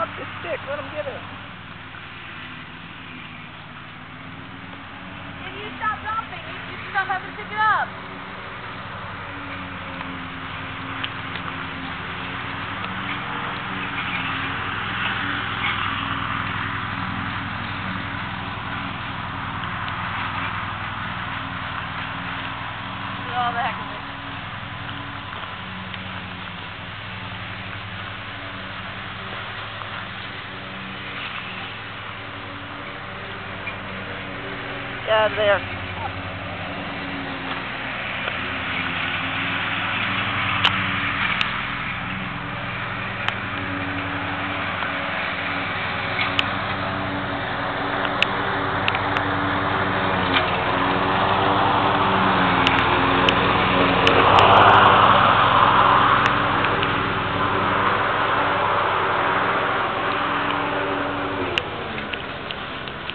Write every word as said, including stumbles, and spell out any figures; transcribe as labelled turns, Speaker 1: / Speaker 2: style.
Speaker 1: up the stick. Let him get it.
Speaker 2: If you stop dropping, you, you stop having to pick it up. All the heck of it.
Speaker 1: Get out of there.